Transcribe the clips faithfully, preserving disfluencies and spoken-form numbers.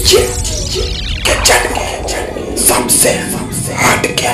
ये सबसे हट गया।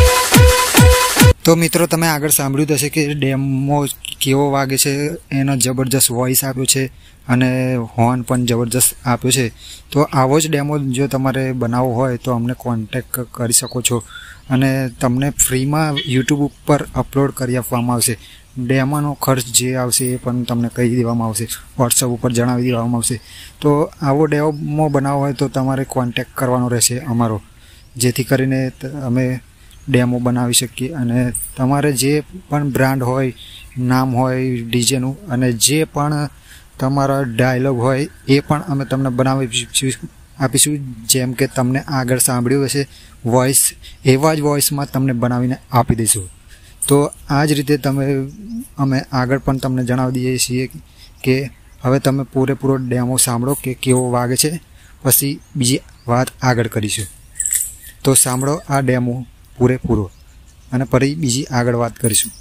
तो मित्रों तमे आगळ सांभळ्युं हशे के डेमो केवो वागे छे, एनो जबरदस्त वॉइस आप्यो छे अने होर्न पण जबरदस्त आप्यो छे। तो आवो ज डेमो जो तमारे बनावવો હોય तो अमने कॉन्टेक्ट करी शको छो अने तमने फ्री में यूट्यूब पर अपलोड करी आपवामां आवशे। डेमोनो खर्च जे आवशे ए पण तमने कही देवामां आवशे, व्हाट्सएप पर जणावी देवामां आवशे। तो आवो डेमो बनावવો હોય तो तमारे कॉन्टेक्ट करवानो रहेशे अमारो, जेथी करीने अमे डेमो बनावी शकीए अने तमारे जे पण ब्रांड होय, नाम होय डीजेनुं अने जे पण तमारा डायलॉग होय ए पण अमे तमने बनावी आपीशुं। जेम के तमने आगळ सांभळ्युं हशे वॉइस, एवा ज वॉइस में तमने बनावीने आपी दईशुं। तो आ ज रीते तमे अमे आगळ पण तमने जणावी दीए छीए के हवे तमे पूरेपूरो डेमो सांभळो के केवो वागे छे, पछी बीजी वात आगळ करीशुं। तो सांभळो आ डेमो पूरेपूरो अने फरी बीजी आगळ वात करीशुं।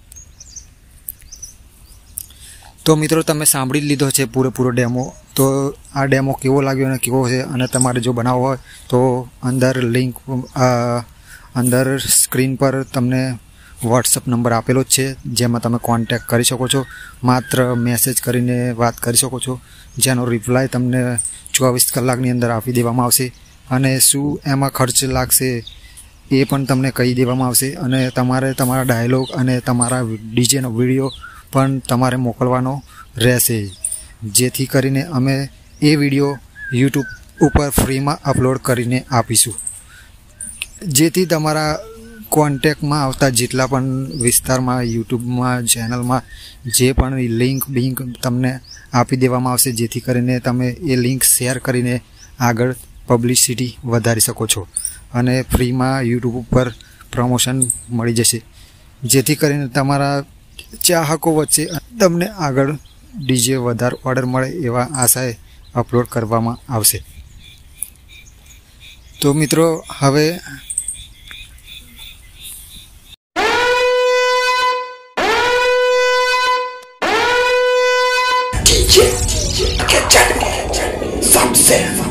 तो मित्रों तमे सांभળી लीधो छे पूरेपूरो डेमो। तो आ डेमो केवो लाग्यो अने केवो छे अने तमारे जो बनावવો હોય तो अंदर लिंक अंदर स्क्रीन पर तमने व्हाट्सएप नंबर आपेलो ज छे, जेमां तमे कॉन्टेक्ट करी शको छो। मात्र मेसेज करीने वात करी शको छो, जेनो रिप्लाय तमने चौबीस कलाकनी अंदर आपी देवामां आवशे। अने शुं एमां खर्च लागशे ए पण तमने कही देवामां आवशे अने तमारे तमारा डायलॉग अने तमारा डीजेनो विडियो पण तमारे मोकलवानो रहेशे, जेथी करीने अमे ए विडियो यूट्यूब पर फ्री में अपलोड करीने आपीशुं। जेथी तमारा कॉन्टेक्ट में आवता जेटला पण विस्तार में यूट्यूब में चेनल में जे पण लिंक बिंक तमने आपी देवामां आवशे, जेथी करीने तमे ए लिंक शेर करीने आगळ पब्लिसिटी वधारी शको छो अने फ्री में यूट्यूब पर प्रमोशन मळी जशे, जेथी करीने तमारा चाहको वच्चे तमने आगळ डीजे वधार ऑर्डर मळे एवा आशाए अपलोड करवामां आवशे। तो मित्रों हवे सबसे